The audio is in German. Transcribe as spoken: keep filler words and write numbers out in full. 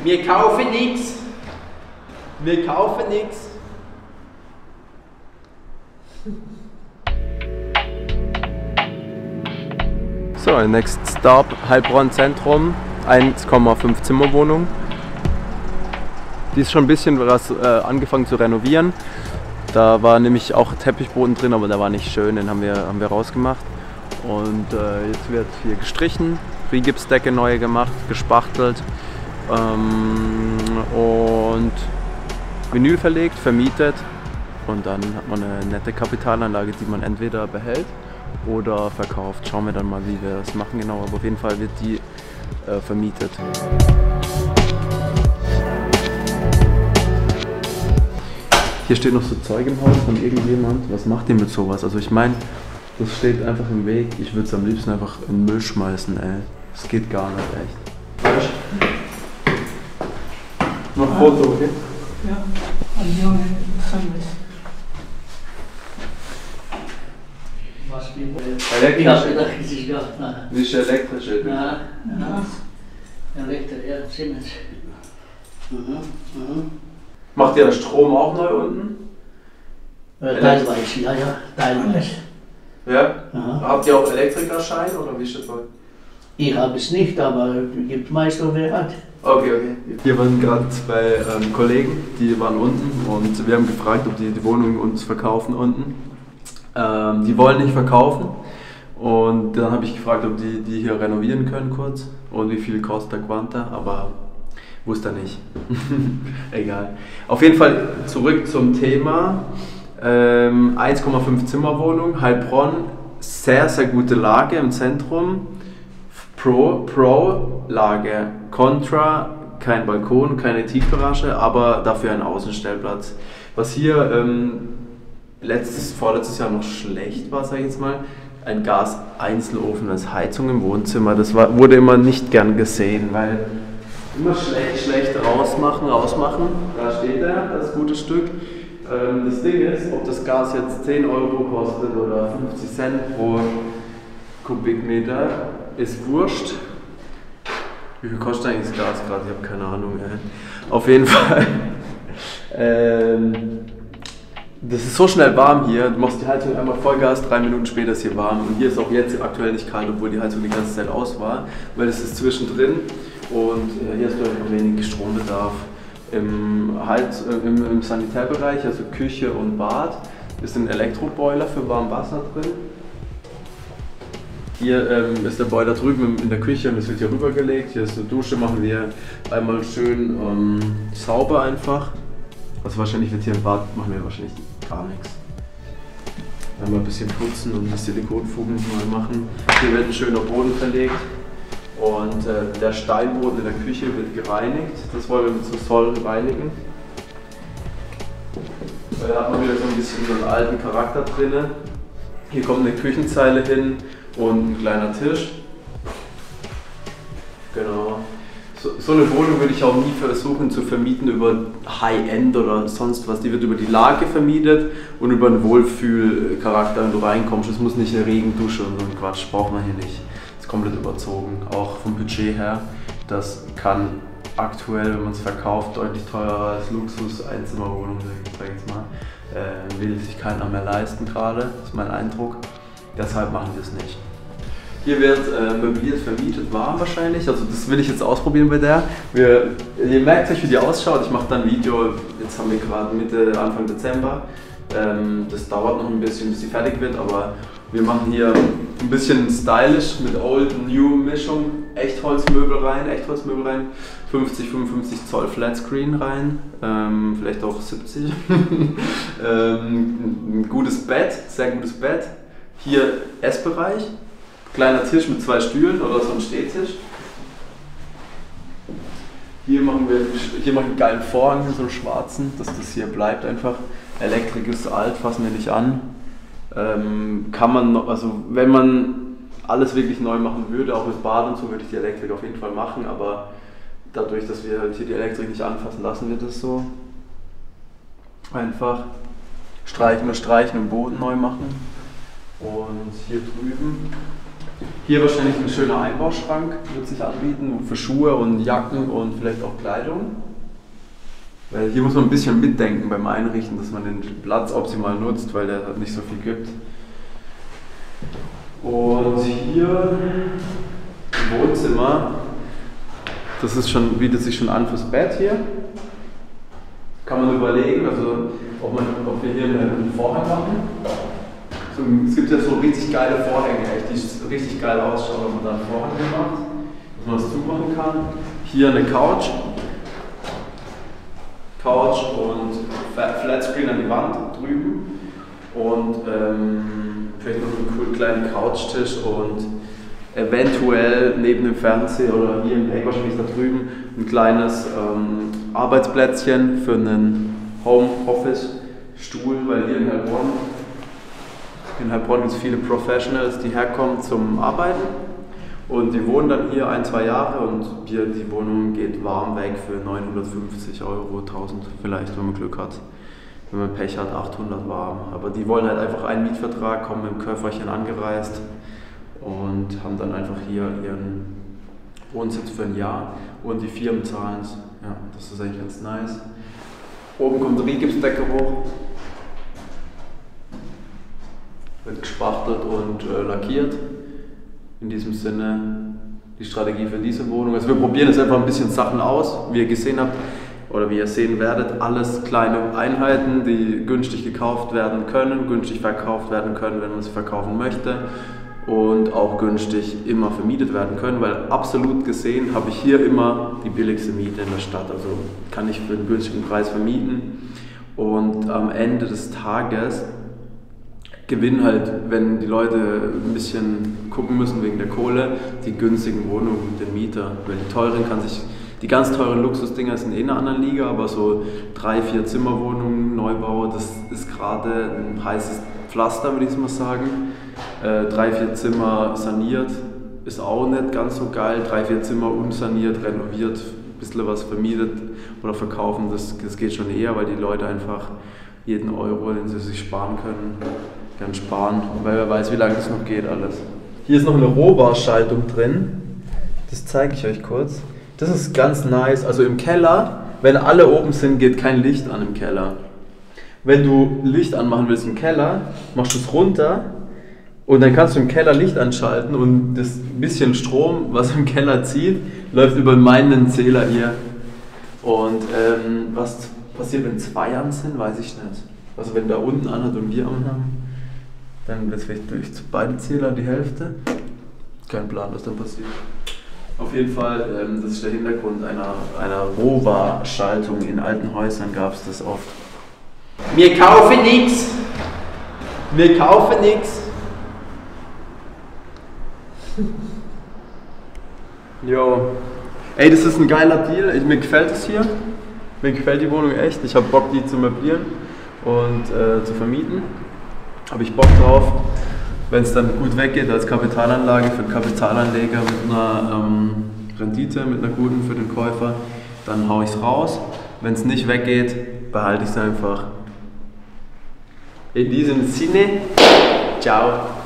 Wir kaufen nichts. Wir kaufen nichts. So, next stop, Heilbronn Zentrum, eins Komma fünf Zimmerwohnung. Die ist schon ein bisschen was äh, angefangen zu renovieren. Da war nämlich auch Teppichboden drin, aber der war nicht schön, den haben wir, haben wir rausgemacht. Und äh, jetzt wird hier gestrichen, Rigipsdecke neu gemacht, gespachtelt ähm, und Vinyl verlegt, vermietet. Und dann hat man eine nette Kapitalanlage, die man entweder behält oder verkauft. Schauen wir dann mal, wie wir das machen genau, aber auf jeden Fall wird die äh, vermietet. Hier steht noch so Zeug im Haus von irgendjemand. Was macht ihr mit sowas? Also ich meine, das steht einfach im Weg. Ich würde es am liebsten einfach in den Müll schmeißen, ey. Das geht gar nicht, echt. Noch ein Foto, okay? Ja, ein Junge, Sandwich. Was wie Elektrisch. Ich habe gedacht, es ist gar nicht. Nicht elektrisch, ey. Ja, ja. Elektrisch, ja, Siemens. Mhm, mhm. Macht ihr Strom auch neu unten? Äh, teilweise, ja, ja, teilweise. Ja? Aha. Habt ihr auch Elektrikerschein oder wie ist das? Ich habe es nicht, aber es gibt Meister, wer hat. Okay, okay. Hier waren gerade zwei ähm, Kollegen, die waren unten und wir haben gefragt, ob die die Wohnung uns verkaufen unten. Ähm, die wollen nicht verkaufen und dann habe ich gefragt, ob die die hier renovieren können kurz und wie viel kostet der Quanta, aber wusste er nicht. Egal. Auf jeden Fall zurück zum Thema. Ähm, eins Komma fünf Zimmerwohnung, Heilbronn, sehr, sehr gute Lage im Zentrum. Pro, Pro Lage, Contra, kein Balkon, keine Tiefgarage, aber dafür ein Außenstellplatz. Was hier ähm, letztes, vorletztes Jahr noch schlecht war, sage ich jetzt mal, ein Gas-Einzelofen als Heizung im Wohnzimmer. Das war, wurde immer nicht gern gesehen, weil immer schlecht, schlecht rausmachen, rausmachen. Da steht er, das gute Stück. Ähm, das Ding ist, ob das Gas jetzt zehn Euro kostet oder fünfzig Cent pro Kubikmeter, ist wurscht. Wie viel kostet eigentlich das Gas gerade? Ich habe keine Ahnung. Ey. Auf jeden Fall. ähm, das ist so schnell warm hier. Du machst die Heizung einmal Vollgas, drei Minuten später ist hier warm. Und hier ist auch jetzt aktuell nicht kalt, obwohl die Heizung die ganze Zeit aus war, weil es ist zwischendrin. Und äh, hier hast du einfach wenig Strombedarf. Im, Heiz, äh, im, im Sanitärbereich, also Küche und Bad, ist ein Elektroboiler für warmes Wasser drin. Hier ähm, ist der Boiler drüben in der Küche und das wird hier rübergelegt. Hier ist eine Dusche, machen wir einmal schön ähm, sauber einfach. Also wahrscheinlich wird hier im Bad, machen wir wahrscheinlich gar nichts. Einmal ein bisschen putzen und die Silikonfugen mal machen. Hier wird ein schöner Boden verlegt. Und äh, der Steinboden in der Küche wird gereinigt. Das wollen wir mit so Säulen reinigen. Da hat man wieder so ein bisschen einen alten Charakter drin. Hier kommt eine Küchenzeile hin und ein kleiner Tisch. Genau. So, so eine Wohnung würde ich auch nie versuchen zu vermieten über High-End oder sonst was. Die wird über die Lage vermietet und über einen Wohlfühlcharakter, wenn du reinkommst. Es muss nicht eine Regendusche und so ein Quatsch, braucht man hier nicht. Komplett überzogen, auch vom Budget her. Das kann aktuell, wenn man es verkauft, deutlich teurer als Luxus-Einzimmerwohnung, sag ich jetzt mal. Äh, will sich keiner mehr leisten gerade, das ist mein Eindruck. Deshalb machen wir es nicht. Hier wird äh, möbliert vermietet, warm wahrscheinlich, also das will ich jetzt ausprobieren bei der. Wir, ihr merkt euch, wie die ausschaut, ich mache dann ein Video, jetzt haben wir gerade Mitte, Anfang Dezember. Ähm, das dauert noch ein bisschen, bis sie fertig wird, aber wir machen hier ein bisschen stylisch mit Old und New Mischung, Echtholzmöbel rein, Echtholzmöbel rein, fünfzig, fünfundfünfzig Zoll Flatscreen rein, ähm, vielleicht auch siebzig. ähm, ein gutes Bett, sehr gutes Bett. Hier Essbereich, kleiner Tisch mit zwei Stühlen oder so ein Stehtisch. Hier machen wir hier machen wir einen geilen Vorhang, so einen schwarzen, dass das hier bleibt einfach. Elektrik ist alt, fassen wir nicht an. Ähm, kann man noch, also wenn man alles wirklich neu machen würde, auch mit Bad und so, würde ich die Elektrik auf jeden Fall machen, aber dadurch, dass wir halt hier die Elektrik nicht anfassen, lassen wir das so. Einfach streichen und streichen und Boden neu machen. Und hier drüben Hier wahrscheinlich ein schöner Einbauschrank, wird sich anbieten für Schuhe und Jacken und vielleicht auch Kleidung. Weil hier muss man ein bisschen mitdenken beim Einrichten, dass man den Platz optimal nutzt, weil der nicht so viel gibt. Und hier im Wohnzimmer, das ist schon, bietet sich schon an fürs Bett hier. Kann man überlegen, also ob, man, ob wir hier einen Vorhang machen. So, es gibt ja so richtig geile Vorhänge, echt, die richtig geil ausschauen, wenn man da einen Vorhang macht, dass man das zumachen kann. Hier eine Couch. Couch und Flatscreen an die Wand drüben und ähm, vielleicht noch einen coolen kleinen Couchtisch und eventuell neben dem Fernseher oder hier im Paperspace da drüben ein kleines ähm, Arbeitsplätzchen für einen Homeoffice-Stuhl, weil hier in Heilbronn, in Heilbronn gibt es viele Professionals, die herkommen zum Arbeiten. Und die wohnen dann hier ein, zwei Jahre und hier die Wohnung geht warm weg für neunhundertfünfzig Euro, tausend vielleicht, wenn man Glück hat. Wenn man Pech hat, achthundert warm. Aber die wollen halt einfach einen Mietvertrag, kommen mit dem Köfferchen angereist und haben dann einfach hier ihren Wohnsitz für ein Jahr und die Firmen zahlen es. Ja, das ist eigentlich ganz nice. Oben kommt die Rigipsdecke hoch. Wird gespachtelt und äh, lackiert. In diesem Sinne die Strategie für diese Wohnung. Also wir probieren jetzt einfach ein bisschen Sachen aus, wie ihr gesehen habt oder wie ihr sehen werdet. Alles kleine Einheiten, die günstig gekauft werden können, günstig verkauft werden können, wenn man sie verkaufen möchte und auch günstig immer vermietet werden können, weil absolut gesehen habe ich hier immer die billigste Miete in der Stadt. Also kann ich für einen günstigen Preis vermieten und am Ende des Tages gewinnen halt, wenn die Leute ein bisschen gucken müssen wegen der Kohle, die günstigen Wohnungen, den Mieter. Weil die teuren kann sich, die ganz teuren Luxusdinger sind eh in einer anderen Liga, aber so drei, vier Zimmerwohnungen, Neubau, das ist gerade ein heißes Pflaster, würde ich mal sagen. Äh, drei, vier Zimmer saniert ist auch nicht ganz so geil. Drei, vier Zimmer unsaniert, renoviert, ein bisschen was vermietet oder verkaufen, das, das geht schon eher, weil die Leute einfach jeden Euro, den sie sich sparen können, gern sparen, weil wer weiß, wie lange das noch geht alles. Hier ist noch eine Rohbarschaltung drin, das zeige ich euch kurz. Das ist ganz nice, also im Keller, wenn alle oben sind, geht kein Licht an im Keller. Wenn du Licht anmachen willst im Keller, machst du es runter und dann kannst du im Keller Licht anschalten und das bisschen Strom, was im Keller zieht, läuft über meinen Zähler hier. Und ähm, was passiert, wenn zwei an sind, weiß ich nicht. Also wenn da unten an hat und wir an haben, dann wird es vielleicht durch beide Zähler die Hälfte. Kein Plan, was dann passiert. Auf jeden Fall, ähm, das ist der Hintergrund einer, einer Rohbar-Schaltung. In alten Häusern gab es das oft. Wir kaufen nichts! Wir kaufen nichts! Jo. Ey, das ist ein geiler Deal. Ich, mir gefällt es hier. Mir gefällt die Wohnung echt. Ich habe Bock, die zu möblieren und äh, zu vermieten. Habe ich Bock drauf. Wenn es dann gut weggeht als Kapitalanlage für einen Kapitalanleger mit einer ähm, Rendite, mit einer guten für den Käufer, dann haue ich es raus. Wenn es nicht weggeht, behalte ich es einfach. In diesem Sinne, ciao.